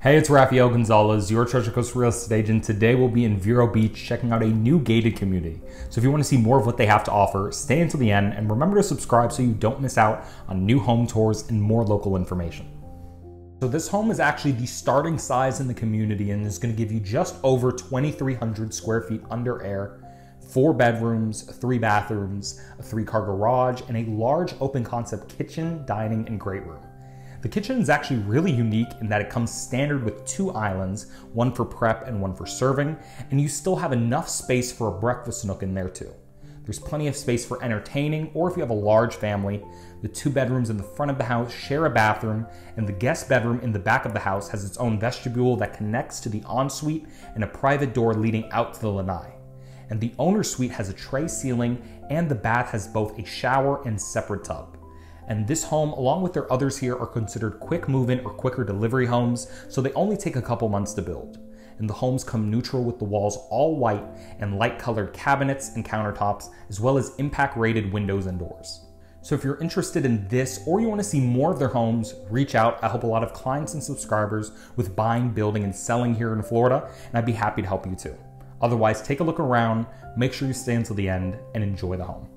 Hey, it's Raphael Gonzalez, your Treasure Coast real estate agent. Today we'll be in Vero Beach checking out a new gated community. So if you want to see more of what they have to offer, stay until the end and remember to subscribe so you don't miss out on new home tours and more local information. So this home is actually the starting size in the community and is going to give you just over 2,300 square feet under air, 4 bedrooms, 3 bathrooms, a 3-car garage, and a large open concept kitchen, dining, and great room. The kitchen is actually really unique in that it comes standard with 2 islands, one for prep and one for serving, and you still have enough space for a breakfast nook in there too. There's plenty of space for entertaining, or if you have a large family. The 2 bedrooms in the front of the house share a bathroom, and the guest bedroom in the back of the house has its own vestibule that connects to the ensuite and a private door leading out to the lanai. And the owner's suite has a tray ceiling, and the bath has both a shower and separate tub. And this home, along with their others here, are considered quick move-in or quicker delivery homes, so they only take a couple months to build. And the homes come neutral with the walls all white and light-colored cabinets and countertops, as well as impact-rated windows and doors. So if you're interested in this or you want to see more of their homes, reach out. I help a lot of clients and subscribers with buying, building, and selling here in Florida, and I'd be happy to help you too. Otherwise, take a look around, make sure you stay until the end, and enjoy the home.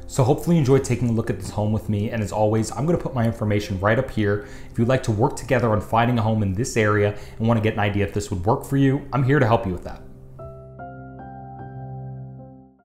So hopefully you enjoyed taking a look at this home with me, and as always, I'm going to put my information right up here. If you'd like to work together on finding a home in this area and want to get an idea if this would work for you, I'm here to help you with that.